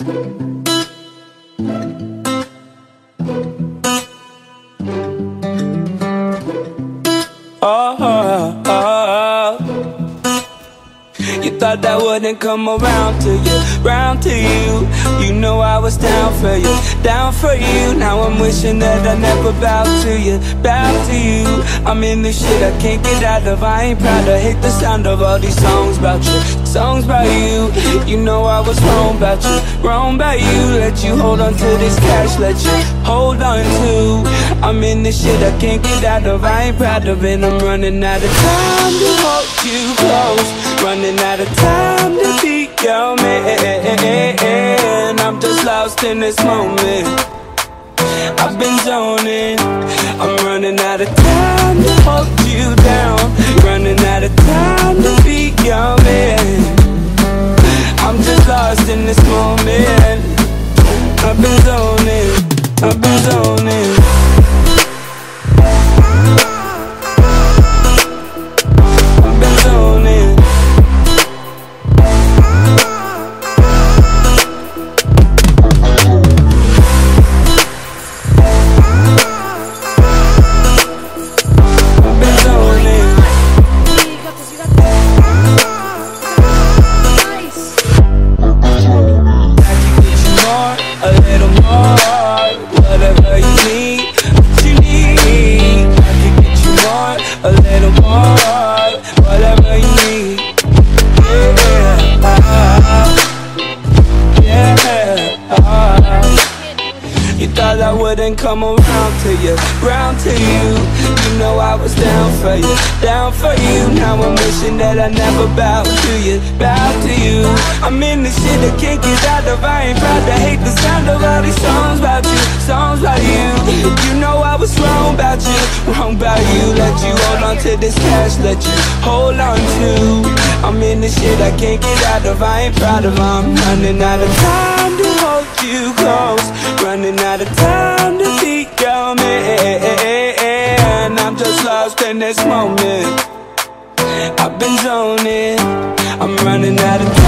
Oh, oh, oh. You thought that wouldn't come around to you, round to you. You know I was down for you, down for you. Now I'm wishing that I never bowed to you, bowed to you. I'm in this shit I can't get out of. I ain't proud, I hate the sound of all these songs about you, songs about you. You know I was wrong about you, wrong about you. Let you hold on to this cash, let you hold on to. I'm in this shit I can't get out of. I ain't proud of it. I'm running out of time to hold you close, running out of time to be your man. I'm just lost in this moment, I've been zoning. I'm running out of time to hold you down, running out of time to be your man. I'm just lost in this moment, I've been zoning, I've been zoning. I've been zoning. I wouldn't come around to you, round to you. You know I was down for you, down for you. Now I'm wishing that I never bowed to you, bowed to you. I'm in this shit I can't get out of. I ain't proud to hate the sound of all these songs about you, songs about you. You know I was wrong about you, wrong about you. Let you hold on to this cash, let you hold on to. I'm in this shit I can't get out of. I ain't proud of. I'm running out of time to hold you close, running out of time to be your man. I'm just lost in this moment, I've been zoning. I'm running out of time.